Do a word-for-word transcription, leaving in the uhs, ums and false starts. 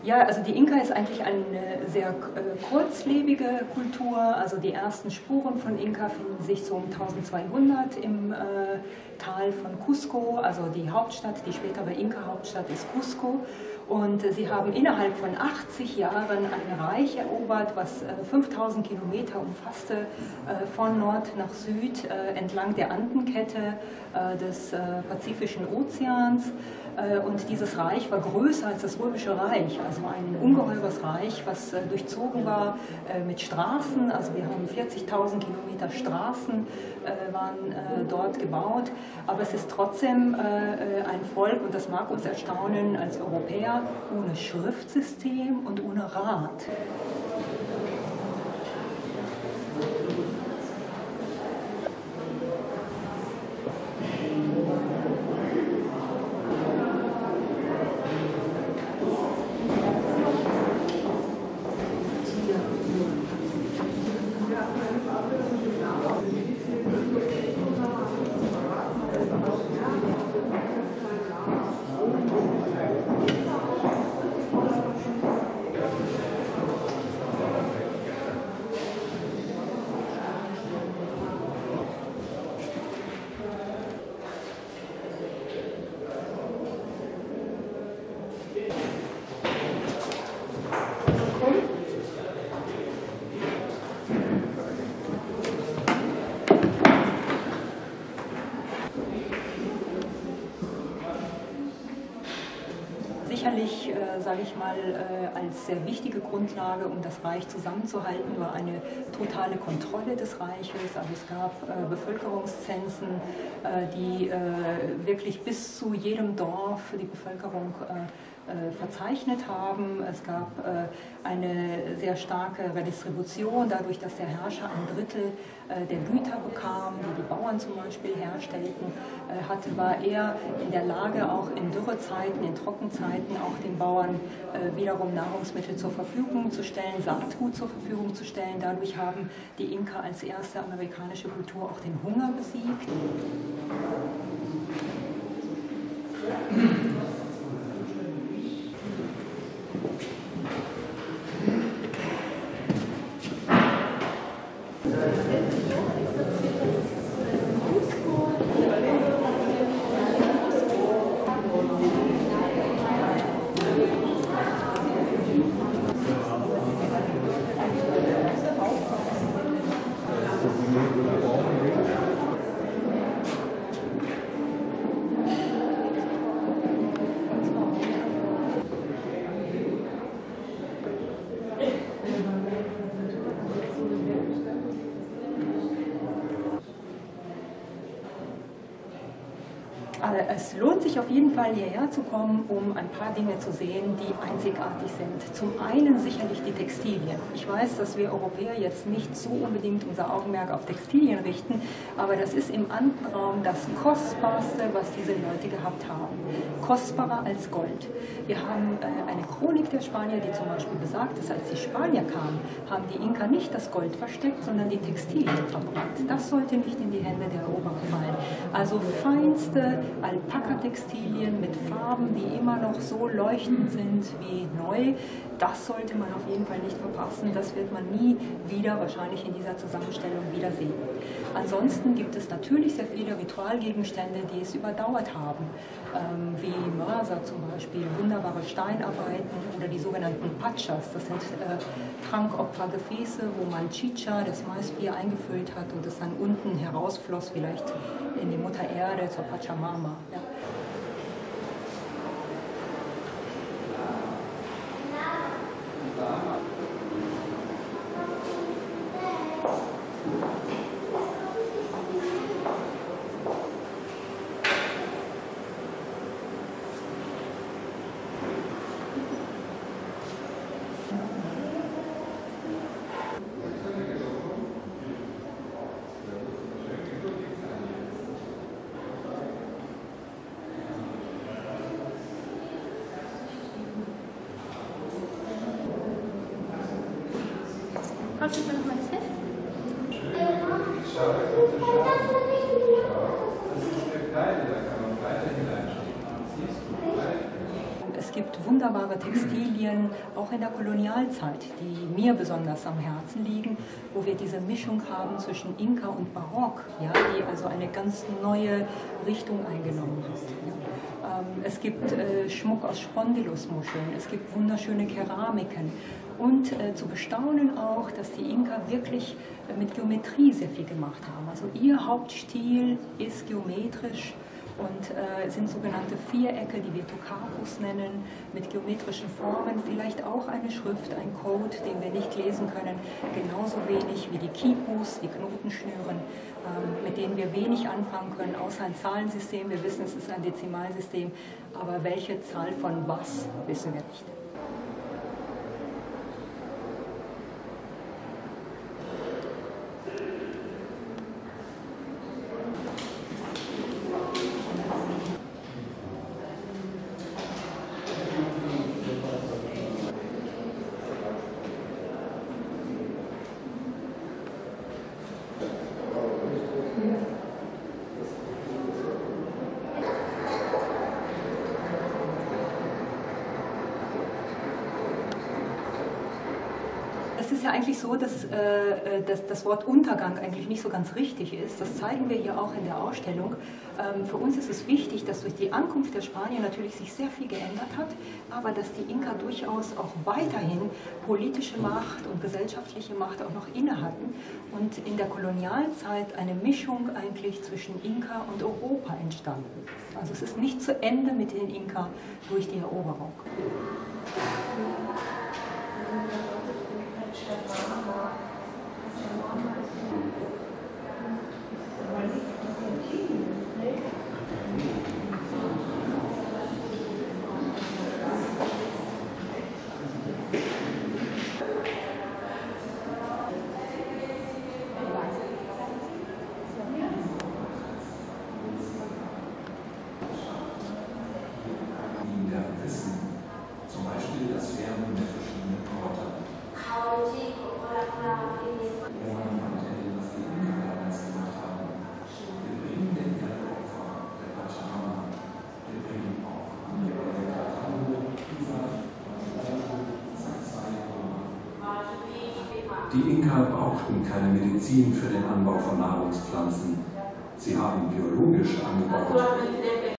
Ja, also die Inka ist eigentlich eine sehr äh, kurzlebige Kultur. Also die ersten Spuren von Inka finden sich so um eintausendzweihundert im äh, Tal von Cusco, also die Hauptstadt, die spätere Inka-Hauptstadt ist Cusco. Und äh, sie haben innerhalb von achtzig Jahren ein Reich erobert, was äh, fünftausend Kilometer umfasste, äh, von Nord nach Süd, äh, entlang der Andenkette äh, des äh, Pazifischen Ozeans. Und dieses Reich war größer als das Römische Reich, also ein ungeheures Reich, was äh, durchzogen war äh, mit Straßen. Also wir haben vierzigtausend Kilometer Straßen äh, waren äh, dort gebaut. Aber es ist trotzdem äh, ein Volk, und das mag uns erstaunen als Europäer, ohne Schriftsystem und ohne Rat. Sicherlich, äh, sage ich mal, äh, als sehr wichtige Grundlage, um das Reich zusammenzuhalten, war eine totale Kontrolle des Reiches. Also es gab äh, Bevölkerungszensen, äh, die äh, wirklich bis zu jedem Dorf die Bevölkerung äh, verzeichnet haben. Es gab äh, eine sehr starke Redistribution, dadurch, dass der Herrscher ein Drittel äh, der Güter bekam, die die Bauern zum Beispiel herstellten, äh, hatte, war er in der Lage, auch in Dürrezeiten, in Trockenzeiten, auch den Bauern äh, wiederum Nahrungsmittel zur Verfügung zu stellen, Saatgut zur Verfügung zu stellen. Dadurch haben die Inka als erste amerikanische Kultur auch den Hunger besiegt. Es lohnt sich auf jeden Fall hierher zu kommen, um ein paar Dinge zu sehen, die einzigartig sind. Zum einen sicherlich die Textilien. Ich weiß, dass wir Europäer jetzt nicht so unbedingt unser Augenmerk auf Textilien richten, aber das ist im Andenraum das Kostbarste, was diese Leute gehabt haben. Kostbarer als Gold. Wir haben äh, eine Chronik der Spanier, die zum Beispiel besagt, dass als die Spanier kamen, haben die Inka nicht das Gold versteckt, sondern die Textilien verbrannt. Das sollte nicht in die Hände der Eroberer fallen. Also feinste Alpaka-Textilien mit Farben, die immer noch so leuchtend sind wie neu. Das sollte man auf jeden Fall nicht verpassen. Das wird man nie wieder wahrscheinlich in dieser Zusammenstellung wiedersehen. Ansonsten gibt es natürlich sehr viele Ritualgegenstände, die es überdauert haben, ähm, wie Mörser zum Beispiel, wunderbare Steinarbeiten oder die sogenannten Pachas. Das sind äh, Trankopfergefäße, wo man Chicha, das Maisbier, eingefüllt hat und es dann unten herausfloss, vielleicht in die Mutter Erde zur Pachamama. Ja. Kannst du mir noch mal das Heft? gibt wunderbare Textilien, auch in der Kolonialzeit, die mir besonders am Herzen liegen, wo wir diese Mischung haben zwischen Inka und Barock, ja, die also eine ganz neue Richtung eingenommen hat. Ja. Ähm, es gibt äh, Schmuck aus Spondylusmuscheln, es gibt wunderschöne Keramiken und äh, zu bestaunen auch, dass die Inka wirklich äh, mit Geometrie sehr viel gemacht haben. Also ihr Hauptstil ist geometrisch und äh, sind sogenannte Vierecke, die wir Tocapos nennen, mit geometrischen Formen, vielleicht auch eine Schrift, ein Code, den wir nicht lesen können, genauso wenig wie die Quipus, die Knotenschnüren, ähm, mit denen wir wenig anfangen können, außer ein Zahlensystem. Wir wissen, es ist ein Dezimalsystem, aber welche Zahl von was, wissen wir nicht. Es ist ja eigentlich so, dass, äh, dass das Wort Untergang eigentlich nicht so ganz richtig ist. Das zeigen wir hier auch in der Ausstellung. Ähm, für uns ist es wichtig, dass durch die Ankunft der Spanier natürlich sich sehr viel geändert hat, aber dass die Inka durchaus auch weiterhin politische Macht und gesellschaftliche Macht auch noch inne hatten und in der Kolonialzeit eine Mischung eigentlich zwischen Inka und Europa entstanden ist. Also es ist nicht zu Ende mit den Inka durch die Eroberung. Zum Beispiel das Wärmen der verschiedenen Orte. Ja, man erzählt, was die Inka damals gemacht haben. Wir bringen den Erdopfer der Pachamama. Wir bringen auch andere Die Inka brauchten keine Medizin für den Anbau von Nahrungspflanzen. Sie haben biologisch angebaut.